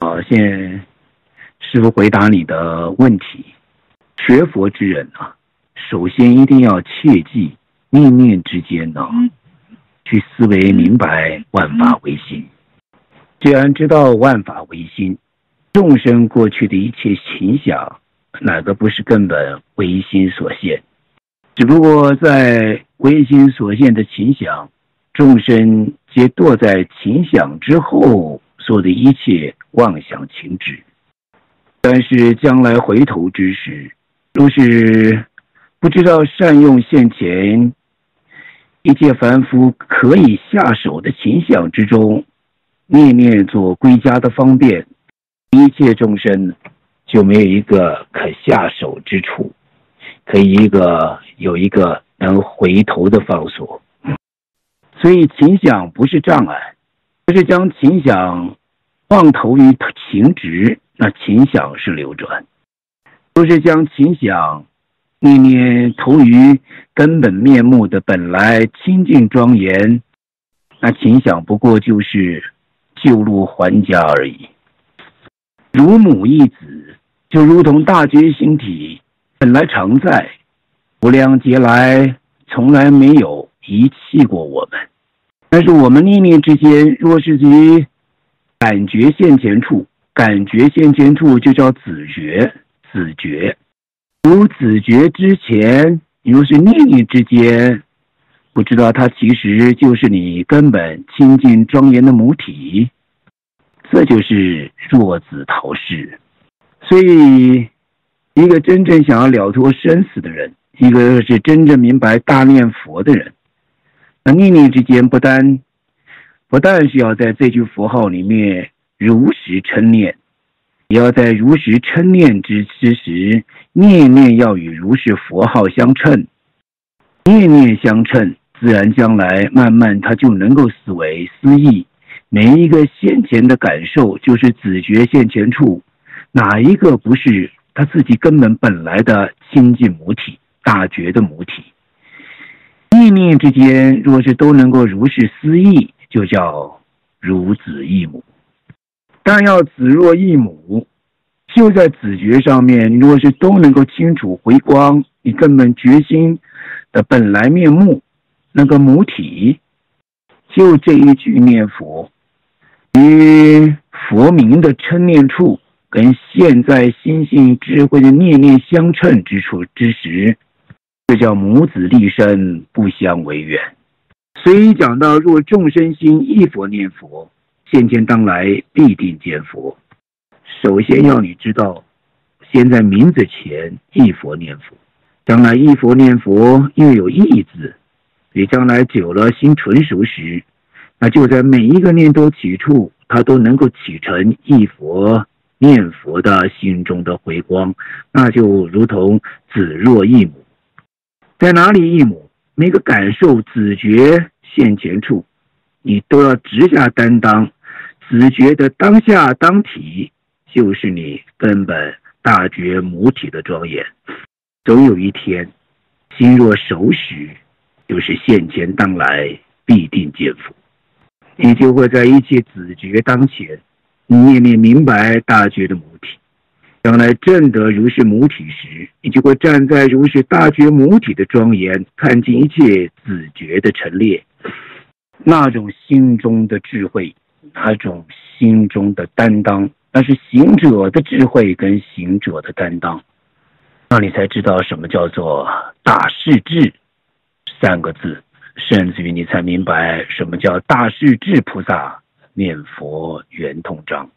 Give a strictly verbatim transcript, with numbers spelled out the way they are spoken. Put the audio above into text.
好，现在师父回答你的问题。学佛之人啊，首先一定要切记，念念之间呢、啊，去思维明白万法唯心。既然知道万法唯心，众生过去的一切情想，哪个不是根本唯心所现？只不过在唯心所现的情想，众生皆堕在情想之后做的一切妄想情执。但是将来回头之时，若是不知道善用现前一切凡夫可以下手的情想之中，念念做归家的方便，一切众生就没有一个可下手之处，可以一个有一个能回头的方所。所以情想不是障碍，而是将情想望投于情执，那情想是流转；若是将情想念念投于根本面目的本来清净庄严，那情想不过就是旧路还家而已。如母一子，就如同大觉心体本来常在，无量劫来从来没有遗弃过我们。但是我们念念之间，若是于感觉现前处，感觉现前处就叫子觉，子觉。如子觉之前，你若是念念之间，不知道它其实就是你根本清净庄严的母体，这就是弱子逃世。所以一个真正想要了脱生死的人，一个是真正明白大念佛的人，那念念之间不单不但是要在这句佛号里面如实称念，也要在如实称念之之时，念念要与如是佛号相称，念念相称，自然将来慢慢他就能够思维思议，每一个现前的感受就是子觉现前处，哪一个不是他自己根本本来的清净母体，大觉的母体。念念之间若是都能够如是思议，就叫如子忆母。但要子若忆母，就在子觉上面，若是都能够清楚回光你根本觉心的本来面目，那个母体，就这一句念佛与佛名的称念处跟现在心性智慧的念念相称之处之时，这叫母子立身，不相为远。所以讲到若众生心忆佛念佛，现前当来必定见佛。首先要你知道，先在名字前忆佛念佛，将来忆佛念佛又有意字，所以将来久了心纯熟时，那就在每一个念头起处，它都能够起成忆佛念佛的心中的回光，那就如同子若忆母。在哪里忆母？每个感受子觉现前处，你都要直下担当，子觉的当下当体就是你根本大觉母体的庄严。总有一天心若熟时，就是现前当来必定见佛，你就会在一切子觉当前念念明白大觉的母体。将来证得如是母体时，你就会站在如是大觉母体的庄严，看尽一切子觉的陈列，那种心中的智慧，那种心中的担当，那是行者的智慧跟行者的担当，那你才知道什么叫做大势至三个字，甚至于你才明白什么叫大势至菩萨念佛圆通章。